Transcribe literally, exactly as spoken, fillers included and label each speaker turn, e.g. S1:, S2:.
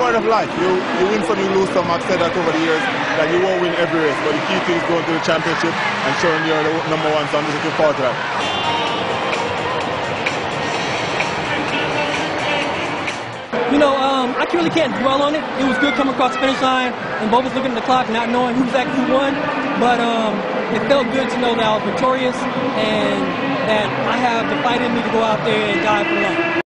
S1: part of life. You, you win some, you lose some. I've said that over the years, that you won't win every race, but the key thing is going to the championship and showing you're the number one, so I'm just looking forward to that.
S2: You know, um, I really can't dwell on it. It was good coming across the finish line, and both was looking at the clock, not knowing who's actually who won. But um, it felt good to know that I was victorious and that I have the fight in me to go out there and die for the line.